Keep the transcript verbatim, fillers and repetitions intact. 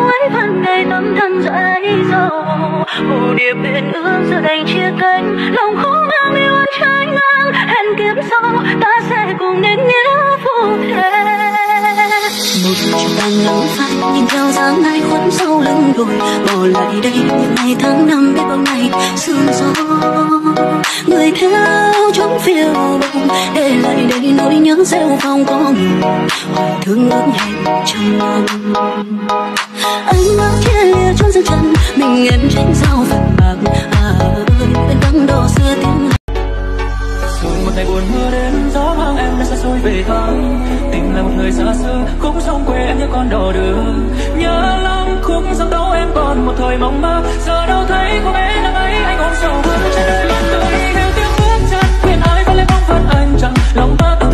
cuối phần ngày tâm thân dại dỗ. Hồ điệp bên ương giờ đành chia cánh, lòng khó mang đi oan trái ngang. Hẹn kiếp sau ta sẽ cùng nên nghĩa phù thề. Một chiều tàn nắng phai nhìn theo dáng ai khuất sau lưng đồi, bỏ lại đây những ngày tháng năm biết bao ngày sương gió. Người theo trong phiêu bồng để lại đây nỗi nhớ rêu phong có người hoài thương ước hẹn trong lòng. Anh áo chia lìa chốn dừng chân mình em tránh sao phần bạc à ơi bên vắng đò xưa tiếng. Rồi một ngày buồn mưa đến gió mang em đã xa xôi về tháng. Tình là một người xa xưa khúc sông quê em như con đò đưa. Nhớ lắm khúc dòng tấu em còn một thời mộng mơ. Giờ đâu thấy cô bé đang ấy anh ôm sầu mơ. Trên đời tôi theo tiếng bước chân huyền ái có lẽ bóng phận anh chẳng lòng ta.